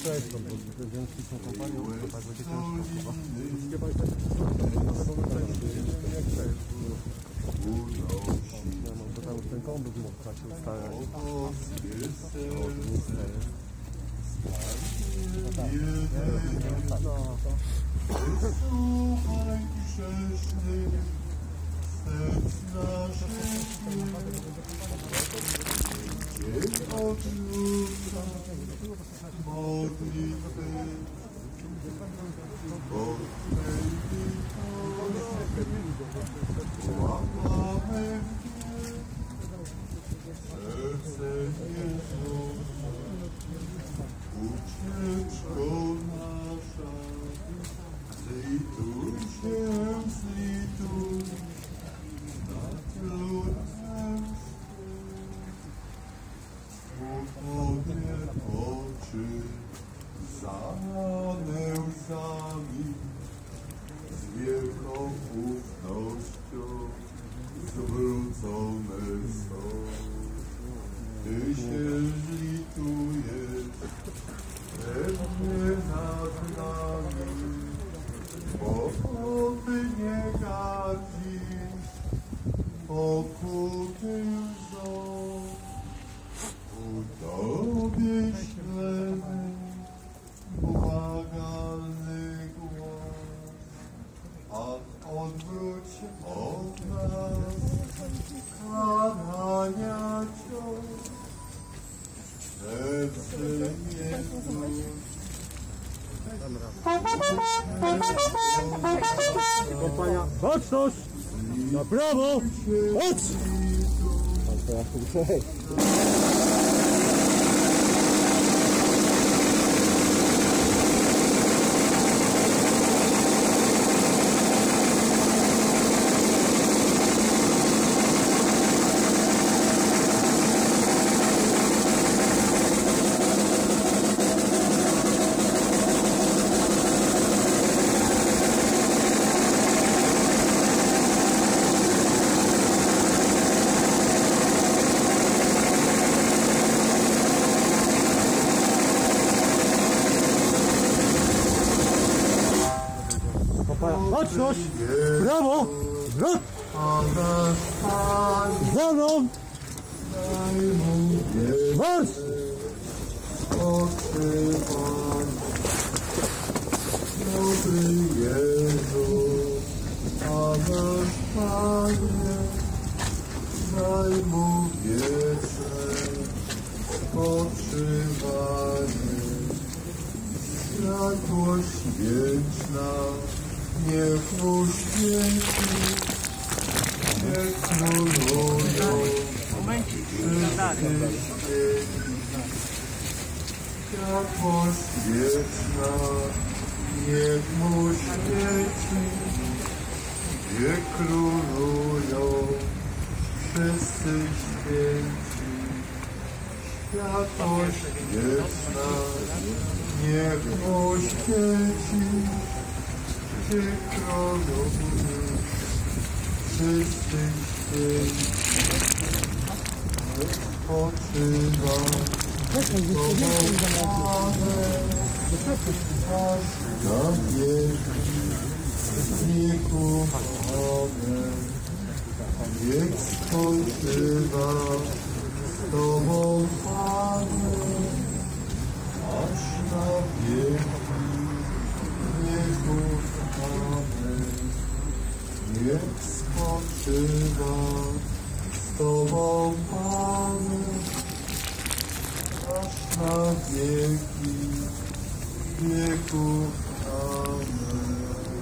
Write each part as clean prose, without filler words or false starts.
przejdą, bo te związki są kompanią, to tak będzie ciężko. Wszystkie państwa się jak przejść. Bo tam już ten kombut tracił stałe. Wysłuchaj grzesznych serc naszych, dzień odrzuca modlitwy, od Twej litości łamamy serce Jezusa, ucieczko nasza. Zlituj się, zlituj nad ludem swym, oczy zalane łzami, z wielką ufnością zwrócone są. Ty się zlitujesz pewnie nad nami, pokuty nie gardzisz, pokuty łzą. Ku Tobie ślemy, błagalny głos, a odwróć od nas karania cios. Serce Jezus, Kompania, baczność! Na prawo! Chodź! Baczność! Prawo! Zwrot! Za mną! Marsz! Dobry Jezus, a nasz Panie, daj mu wieczne spoczywanie. Światłość wieczna niech mu świeci, niech królują wszyscy świeci. Światłość wieczna niech mu świeci, niech królują wszyscy święci. Światłość wieczna niech mu świeci, niech królują wszyscy święci. Odpoczywa na wieki, znikł Amen. Niech spoczywa z Tobą, Panie, aż na wieki, znikł Amen. Niech spoczywa z Tobą, Panie, aż na wieki wieków. Amen.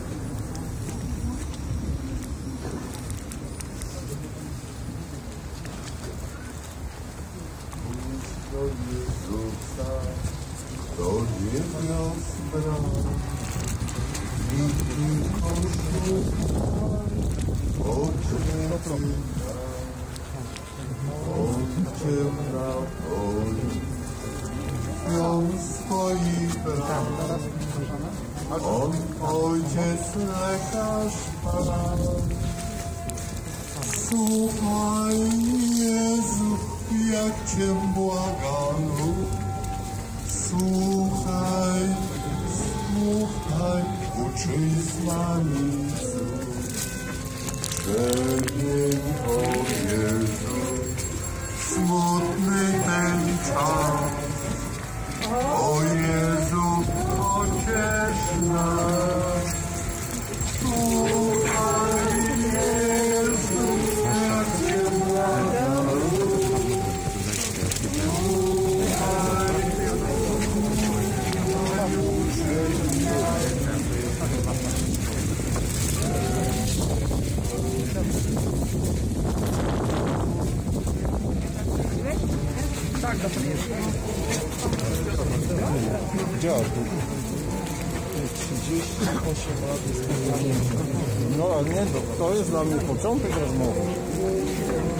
Do Jezusa, do niebios bram, nigdy Kościół oczy On Cię napoi swoich bram. On Ojciec lekarz Pan. Słuchaj, Jezu, jak Cię błagam. Słuchaj, słuchaj, uczyń z nami cud. Przebieg, o Jezu, smutny ten czas. O Jezu, pociesz nas. Słuchaj, Jezu, jak Cię błagam. Gdzie on? 38 lat jest. No ale nie, to jest dla mnie początek rozmowy.